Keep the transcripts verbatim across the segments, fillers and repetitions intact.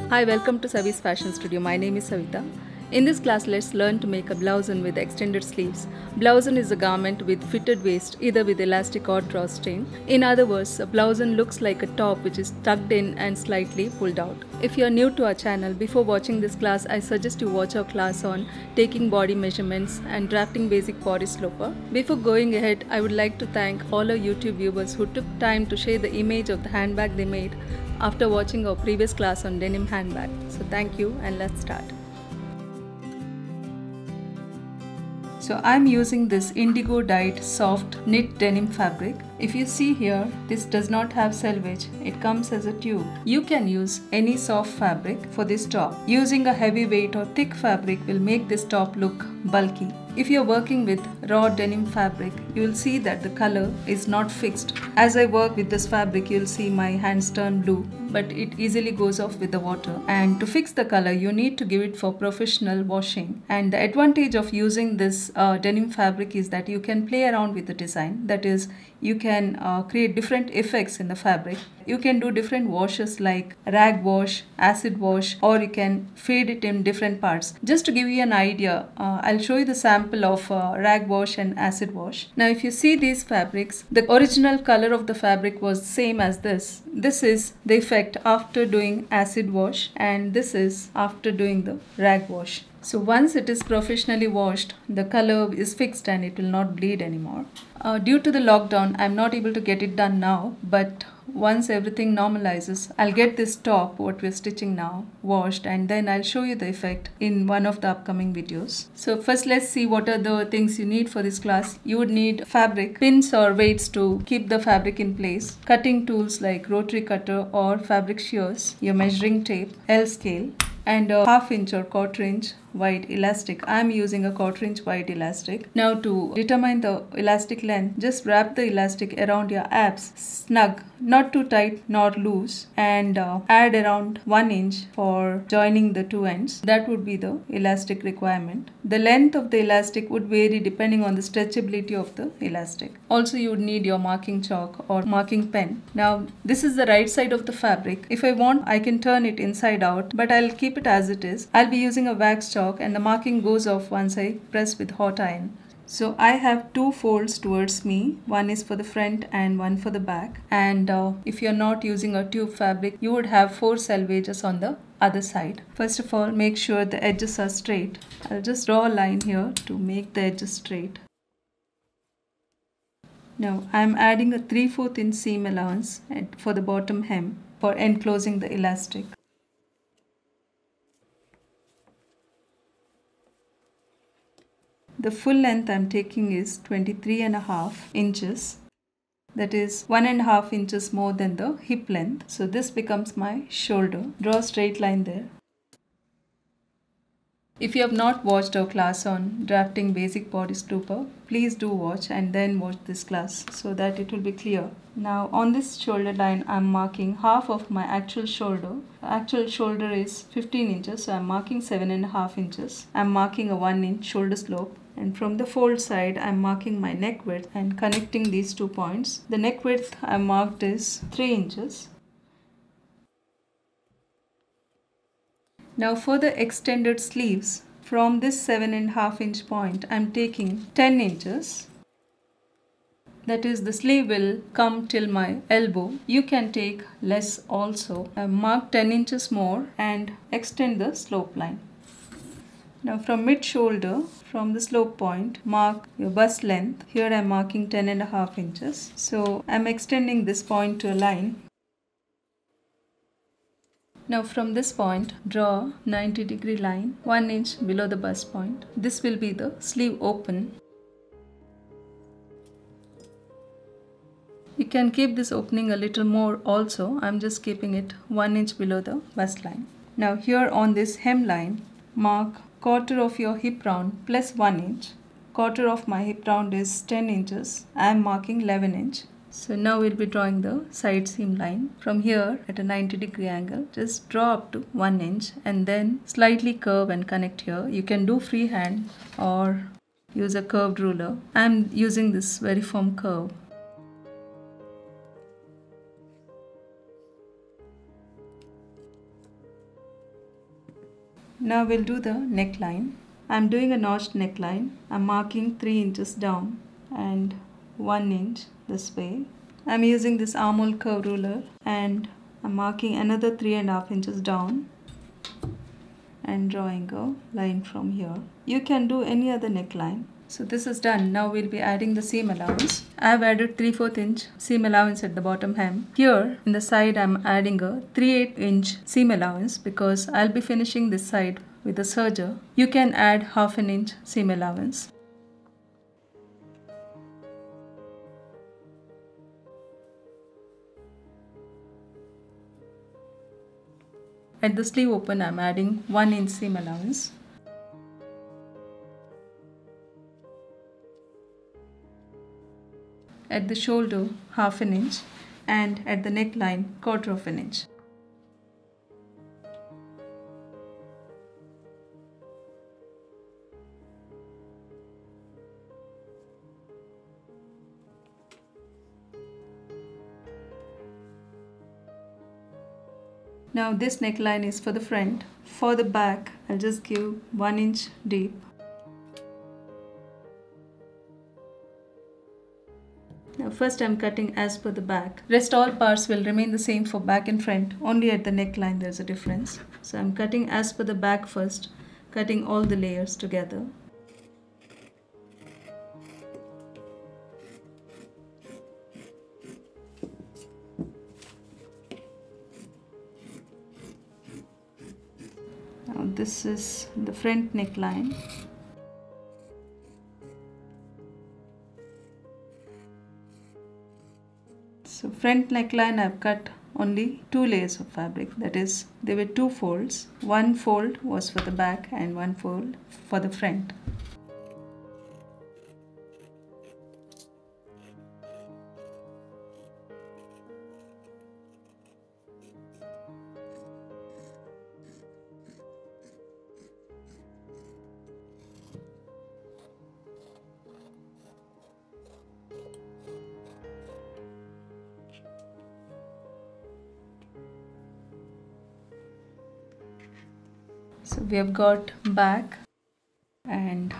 Hi, welcome to Savi's Fashion Studio. My name is Savita. In this class, let's learn to make a blouson with extended sleeves. Blouson is a garment with fitted waist, either with elastic or drawstring. In other words, a blouson looks like a top which is tucked in and slightly pulled out. If you are new to our channel, before watching this class, I suggest you watch our class on taking body measurements and drafting basic body sloper. Before going ahead, I would like to thank all our YouTube viewers who took time to share the image of the handbag they made after watching our previous class on denim handbag. So thank you, and let's start. So I'm using this indigo dyed soft knit denim fabric. If you see here, this does not have selvage, it comes as a tube. You can use any soft fabric for this top. Using a heavy weight or thick fabric will make this top look bulky. If you're working with raw denim fabric, you will see that the color is not fixed. As I work with this fabric, you'll see my hands turn blue, but it easily goes off with the water. And to fix the color, you need to give it for professional washing. And the advantage of using this uh, denim fabric is that you can play around with the design. That is, you can uh, create different effects in the fabric. You can do different washes like rag wash, acid wash, or you can fade it in different parts. Just to give you an idea, uh, I'll show you the sample of uh, rag wash and acid wash. Now if you see these fabrics, the original color of the fabric was same as this. This is the effect after doing acid wash, and this is after doing the rag wash. So once it is professionally washed, the color is fixed and it will not bleed anymore. Uh, due to the lockdown, I'm not able to get it done now, but once everything normalizes, I'll get this top, what we're stitching now, washed, and then I'll show you the effect in one of the upcoming videos. So first let's see what are the things you need for this class. You would need fabric, pins or weights to keep the fabric in place, cutting tools like rotary cutter or fabric shears, your measuring tape, L scale, and a half inch or quarter inch wide elastic. I am using a quarter inch wide elastic. Now to determine the elastic length, just wrap the elastic around your abs snug, not too tight nor loose, and uh, add around one inch for joining the two ends. That would be the elastic requirement. The length of the elastic would vary depending on the stretchability of the elastic. Also you would need your marking chalk or marking pen. Now this is the right side of the fabric. If I want, I can turn it inside out, but I'll keep it as it is. I'll be using a wax chalk, and the marking goes off once I press with hot iron. So I have two folds towards me. One is for the front and one for the back. And uh, if you're not using a tube fabric, you would have four selvages on the other side. First of all, make sure the edges are straight. I'll just draw a line here to make the edges straight. Now I'm adding a three fourths inch seam allowance for the bottom hem for enclosing the elastic. The full length I'm taking is twenty-three and a half inches. That is one and a half inches more than the hip length. So this becomes my shoulder. Draw a straight line there. If you have not watched our class on drafting basic body stooper, please do watch and then watch this class so that it will be clear. Now on this shoulder line, I'm marking half of my actual shoulder. Actual shoulder is fifteen inches, so I'm marking seven and a half inches. I'm marking a one inch shoulder slope. And from the fold side, I'm marking my neck width and connecting these two points. The neck width I marked is three inches. Now for the extended sleeves, from this seven and a half inch point, I'm taking ten inches. That is, the sleeve will come till my elbow. You can take less also. I mark ten inches more and extend the slope line. Now from mid shoulder, from the slope point, mark your bust length. Here I am marking ten and a half inches. So I am extending this point to a line. Now from this point, draw ninety degree line, one inch below the bust point. This will be the sleeve open. You can keep this opening a little more also. I'm just keeping it one inch below the bust line. Now here on this hem line, mark quarter of your hip round plus one inch. Quarter of my hip round is ten inches. I am marking eleven inch. So now we'll be drawing the side seam line. From here at a ninety degree angle, just draw up to one inch and then slightly curve and connect here. You can do freehand or use a curved ruler. I'm using this very firm curve. Now we'll do the neckline. I'm doing a notched neckline. I'm marking three inches down and one inch this way. I'm using this armhole curve ruler and I'm marking another three and a half inches down and drawing a line from here. You can do any other neckline. So this is done. Now we'll be adding the seam allowance. I have added three fourths inch seam allowance at the bottom hem. Here in the side I'm adding a three eighths inch seam allowance because I'll be finishing this side with a serger. You can add half an inch seam allowance. At the sleeve open I'm adding one inch seam allowance. At the shoulder half an inch and at the neckline quarter of an inch. Now this neckline is for the front. For the back I'll just give one inch deep. Now first I'm cutting as per the back. Rest all parts will remain the same for back and front. Only at the neckline there's a difference. So I'm cutting as per the back first, cutting all the layers together. Now this is the front neckline. So front neckline I've cut only two layers of fabric, that is there were two folds. One fold was for the back and one fold for the front. So we have got back and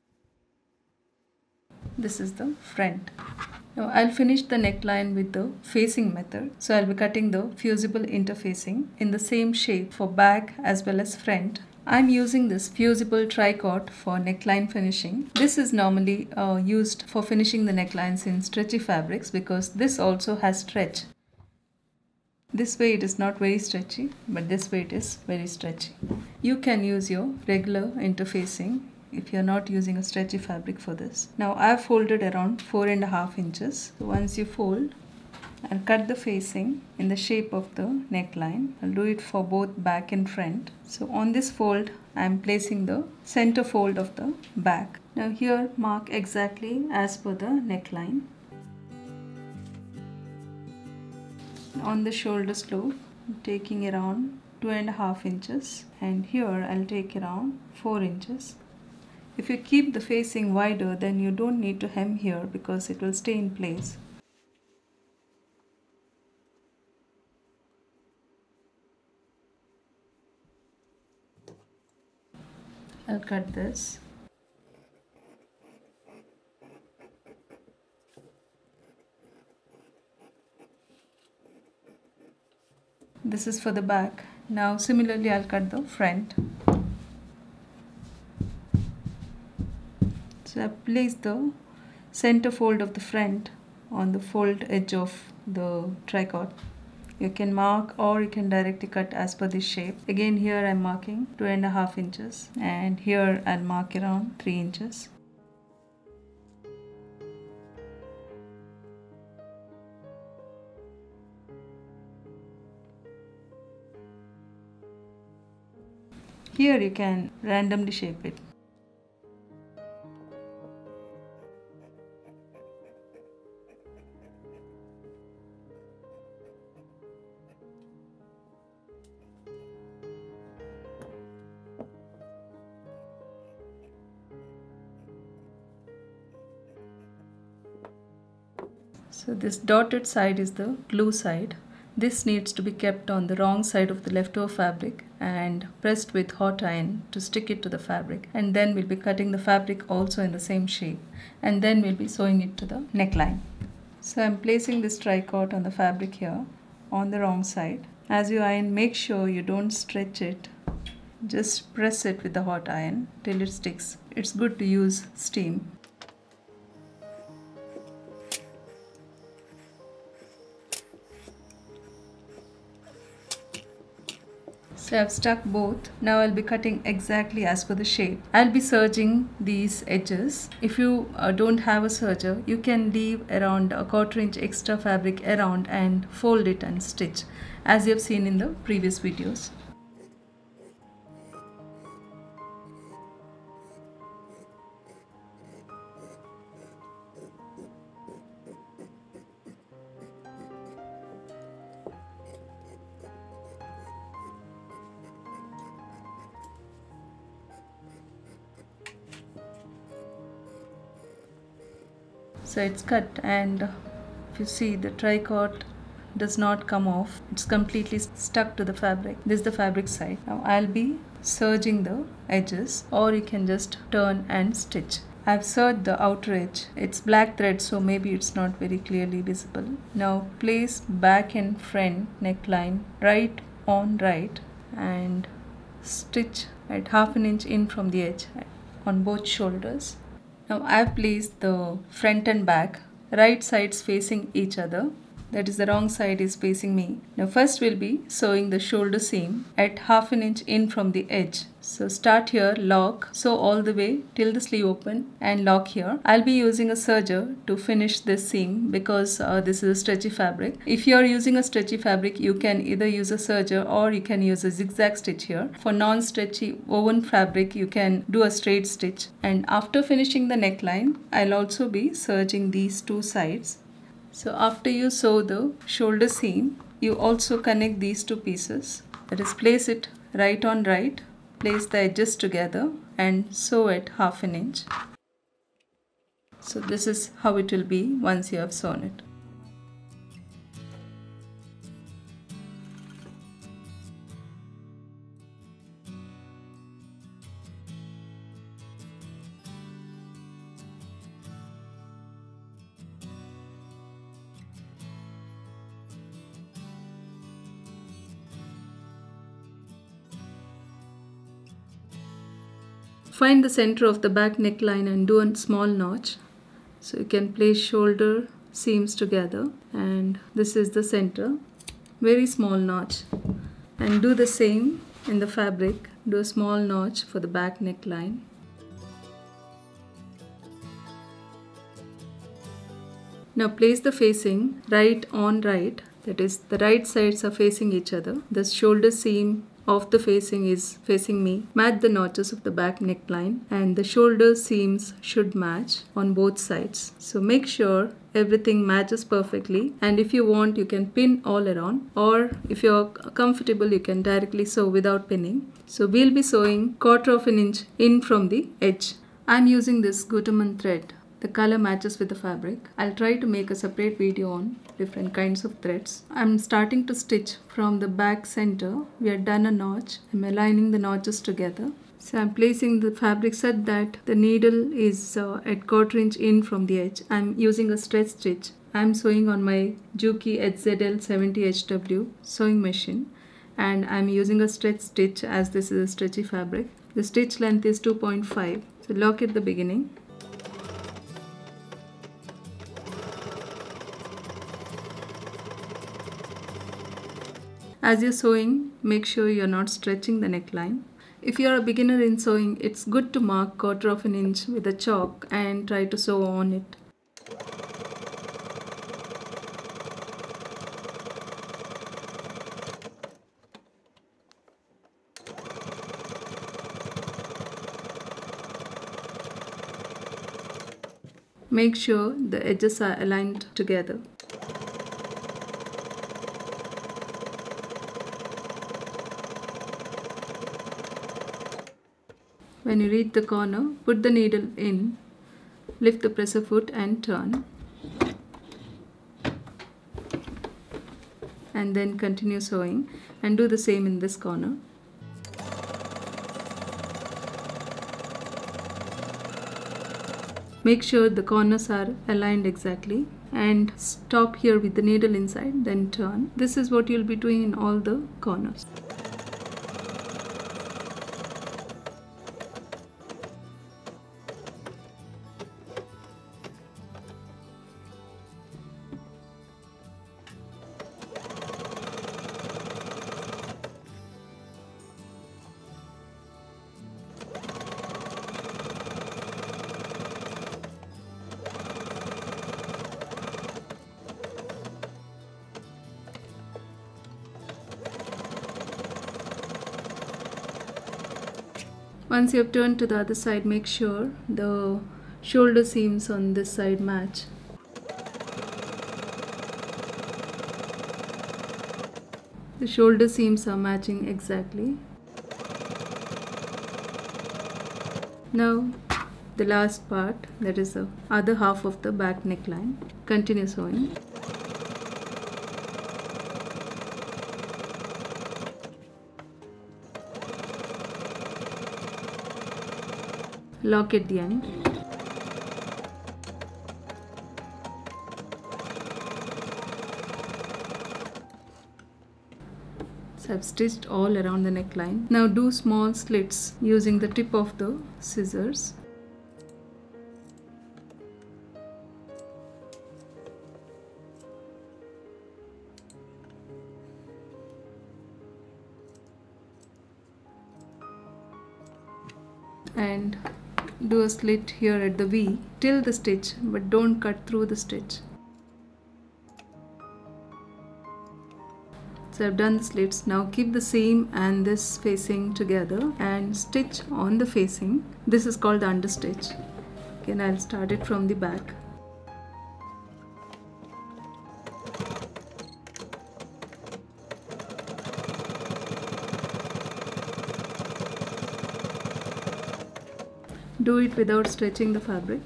this is the front. Now I'll finish the neckline with the facing method. So I'll be cutting the fusible interfacing in the same shape for back as well as front. I'm using this fusible tricot for neckline finishing. This is normally uh, used for finishing the necklines in stretchy fabrics because this also has stretch. This way it is not very stretchy, but this way it is very stretchy. You can use your regular interfacing if you are not using a stretchy fabric for this. Now I have folded around four and a half inches. So once you fold, I'll cut the facing in the shape of the neckline. I'll do it for both back and front. So on this fold, I am placing the center fold of the back. Now here mark exactly as per the neckline. On the shoulder slope, I'm taking around two and a half inches, and here I'll take around four inches. If you keep the facing wider, then you don't need to hem here because it will stay in place. I'll cut this. This is for the back. Now similarly I'll cut the front. So I place the center fold of the front on the fold edge of the tricot. You can mark or you can directly cut as per this shape. Again here I'm marking two and a half inches and here I'll mark around three inches. Here you can randomly shape it. So this dotted side is the glue side. This needs to be kept on the wrong side of the leftover fabric and pressed with hot iron to stick it to the fabric, and then we'll be cutting the fabric also in the same shape, and then we'll be sewing it to the neckline. So I'm placing this tricot on the fabric here on the wrong side. As you iron, make sure you don't stretch it. Just press it with the hot iron till it sticks. It's good to use steam. So I've stuck both. Now I'll be cutting exactly as per the shape. I'll be serging these edges. If you uh, don't have a serger, you can leave around a quarter inch extra fabric around and fold it and stitch, as you have seen in the previous videos. So it's cut, and if you see, the tricot does not come off. It's completely stuck to the fabric. This is the fabric side. Now I'll be serging the edges, or you can just turn and stitch. I've serged the outer edge. It's black thread, so maybe it's not very clearly visible. Now place back and front neckline right on right and stitch at half an inch in from the edge on both shoulders. Now I have placed the front and back right sides facing each other. That is, the wrong side is facing me. Now first we'll be sewing the shoulder seam at half an inch in from the edge. So start here, lock, sew all the way till the sleeve open and lock here. I'll be using a serger to finish this seam because uh, this is a stretchy fabric. If you are using a stretchy fabric, you can either use a serger or you can use a zigzag stitch here. For non-stretchy woven fabric, you can do a straight stitch. And after finishing the neckline, I'll also be serging these two sides. So after you sew the shoulder seam, you also connect these two pieces. That is, place it right on right, place the edges together and sew it half an inch. So this is how it will be once you have sewn it. Find the center of the back neckline and do a small notch. So you can place shoulder seams together, and this is the center. Very small notch. And do the same in the fabric. Do a small notch for the back neckline. Now place the facing right on right. That is, the right sides are facing each other. The shoulder seam of the facing is facing me. Match the notches of the back neckline, and the shoulder seams should match on both sides. So make sure everything matches perfectly, and if you want, you can pin all around, or if you're comfortable, you can directly sew without pinning. So we'll be sewing quarter of an inch in from the edge. I'm using this Gutermann thread. The color matches with the fabric. I'll try to make a separate video on different kinds of threads. I'm starting to stitch from the back center. We have done a notch. I'm aligning the notches together. So I'm placing the fabric such that the needle is uh, at quarter inch in from the edge. I'm using a stretch stitch. I'm sewing on my Juki H Z L seventy H W sewing machine, and I'm using a stretch stitch as this is a stretchy fabric. The stitch length is two point five. So lock at the beginning. As you're sewing, make sure you're not stretching the neckline. If you're a beginner in sewing, it's good to mark quarter of an inch with a chalk and try to sew on it. Make sure the edges are aligned together. When you reach the corner, put the needle in, lift the presser foot and turn. And then continue sewing and do the same in this corner. Make sure the corners are aligned exactly and stop here with the needle inside, then turn. This is what you'll be doing in all the corners. Once you have turned to the other side, make sure the shoulder seams on this side match. The shoulder seams are matching exactly. Now the last part, that is the other half of the back neckline. Continue sewing. Lock at the end. So I've stitched all around the neckline. Now do small slits using the tip of the scissors. And do a slit here at the V till the stitch, but don't cut through the stitch. So I've done the slits. Now keep the seam and this facing together and stitch on the facing. This is called the understitch. Again, I'll start it from the back. Do it without stretching the fabric.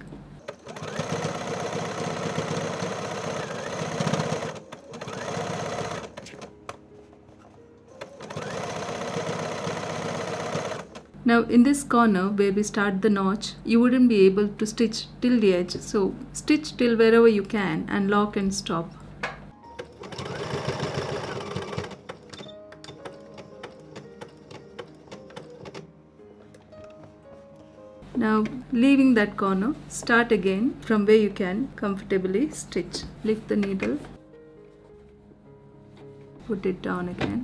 Now in this corner where we start the notch, you wouldn't be able to stitch till the edge. So stitch till wherever you can and lock and stop. Now leaving that corner, start again from where you can comfortably stitch. Lift the needle, put it down again.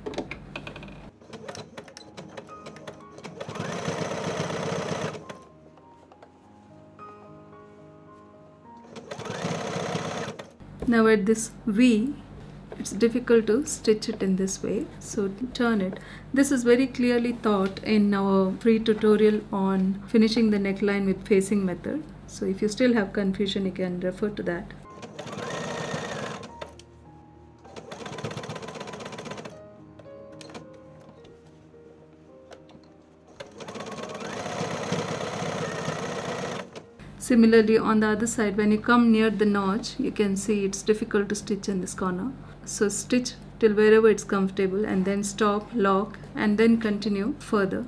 Now at this V, it's difficult to stitch it in this way, so turn it. This is very clearly taught in our free tutorial on finishing the neckline with facing method. So if you still have confusion, you can refer to that. Similarly on the other side, when you come near the notch, you can see it's difficult to stitch in this corner. So stitch till wherever it's comfortable and then stop, lock, and then continue further.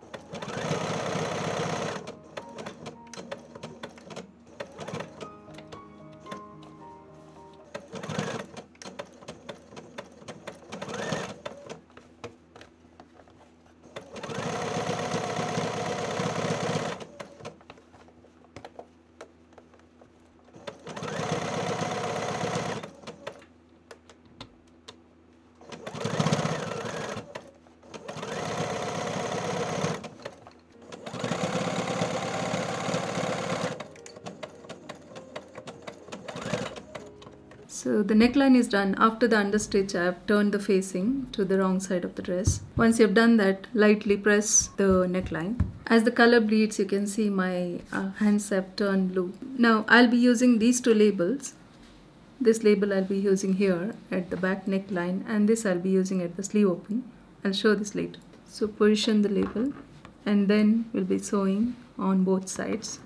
So the neckline is done. After the understitch, I have turned the facing to the wrong side of the dress. Once you have done that, lightly press the neckline. As the color bleeds, you can see my uh, hands have turned blue. Now I'll be using these two labels. This label I'll be using here at the back neckline, and this I'll be using at the sleeve opening. I'll show this later. So position the label and then we'll be sewing on both sides.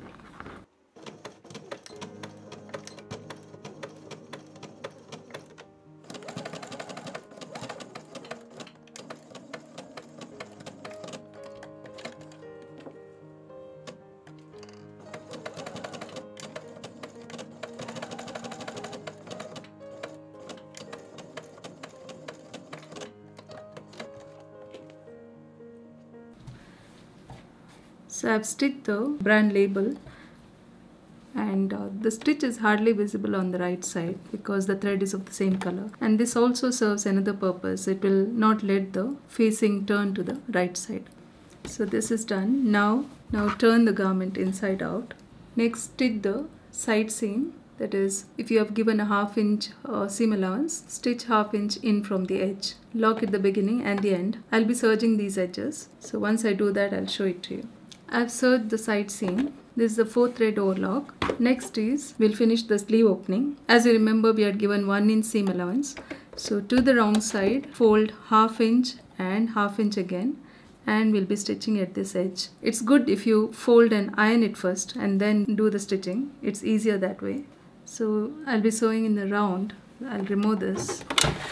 So I've stitched the brand label, and uh, the stitch is hardly visible on the right side because the thread is of the same color, and this also serves another purpose. It will not let the facing turn to the right side. So this is done. Now, now turn the garment inside out. Next, stitch the side seam. That is, if you have given a half inch uh, seam allowance, stitch half inch in from the edge. Lock at the beginning and the end. I'll be serging these edges. So once I do that, I'll show it to you. I've serged the side seam. This is the four thread overlock. Next is, we'll finish the sleeve opening. As you remember, we had given one inch seam allowance. So to the wrong side, fold half inch and half inch again, and we'll be stitching at this edge. It's good if you fold and iron it first and then do the stitching. It's easier that way. So I'll be sewing in the round. I'll remove this.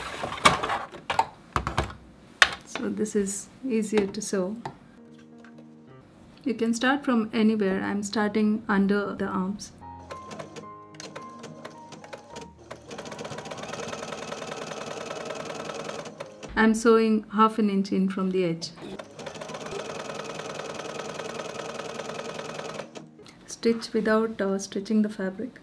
So this is easier to sew. You can start from anywhere. I'm starting under the arms. I'm sewing half an inch in from the edge. Stitch without uh, stretching the fabric.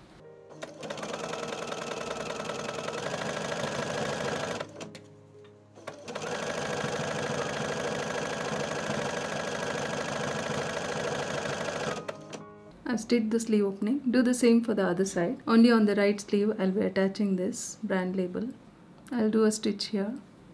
I've stitched the sleeve opening. Do the same for the other side. Only on the right sleeve I'll be attaching this brand label. I'll do a stitch here.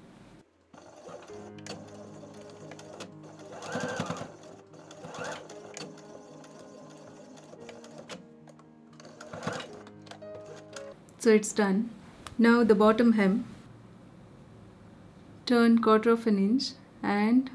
So it's done. Now the bottom hem, turn quarter of an inch and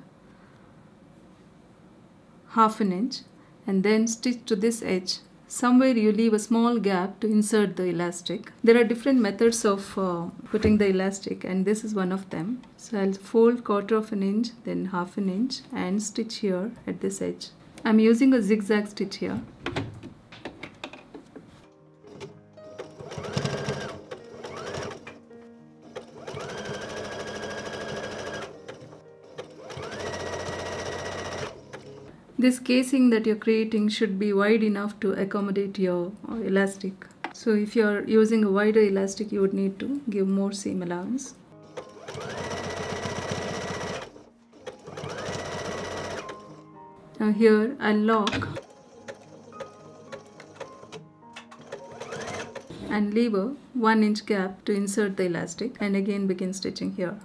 half an inch, and then stitch to this edge. Somewhere you leave a small gap to insert the elastic. There are different methods of uh, putting the elastic, and this is one of them. So I'll fold quarter of an inch, then half an inch, and stitch here at this edge. I'm using a zigzag stitch here. This casing that you're creating should be wide enough to accommodate your uh, elastic. So if you're using a wider elastic, you would need to give more seam allowance. Now here I'll lock and leave a one inch gap to insert the elastic, and again begin stitching here.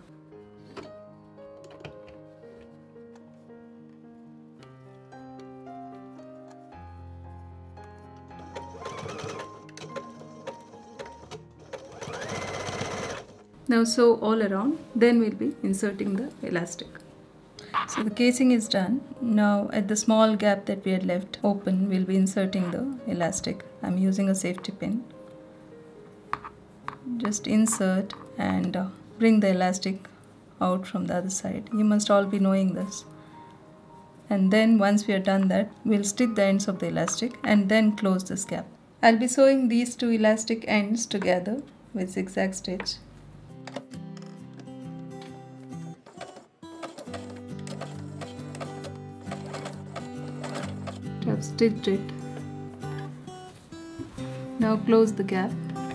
Now sew all around, then we'll be inserting the elastic. So the casing is done. Now at the small gap that we had left open, we'll be inserting the elastic. I'm using a safety pin. Just insert and uh, bring the elastic out from the other side. You must all be knowing this. And then once we are done that, we'll stitch the ends of the elastic and then close this gap. I'll be sewing these two elastic ends together with zigzag stitch. I've stitched it. Now close the gap.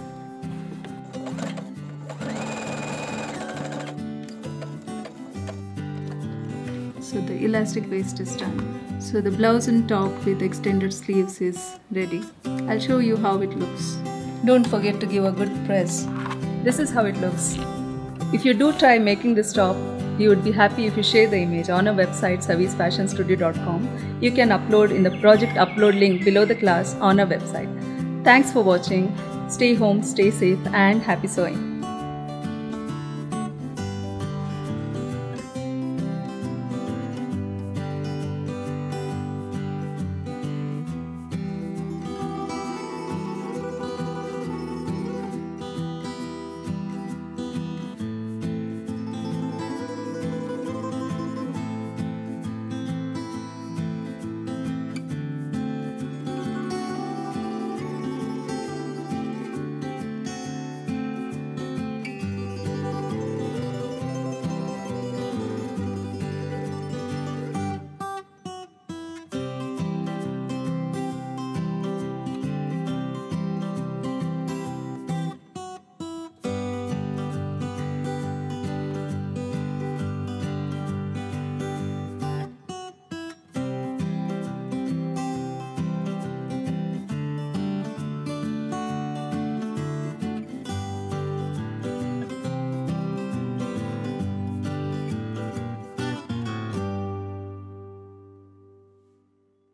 So the elastic waist is done. So the Blouson top with extended sleeves is ready. I'll show you how it looks. Don't forget to give a good press. This is how it looks. If you do try making this top, you would be happy if you share the image on our website savis fashion studio dot com. You can upload in the project upload link below the class on our website. Thanks for watching. Stay home, stay safe, and happy sewing.